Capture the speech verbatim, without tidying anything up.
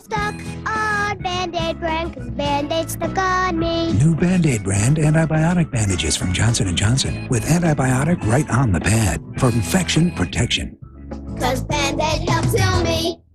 stuck on Band-Aid brand, 'cause Band-Aid stuck on me. New Band-Aid brand antibiotic bandages from Johnson and Johnson with antibiotic right on the pad for infection protection. 'Cause Band-Aid helps heal me.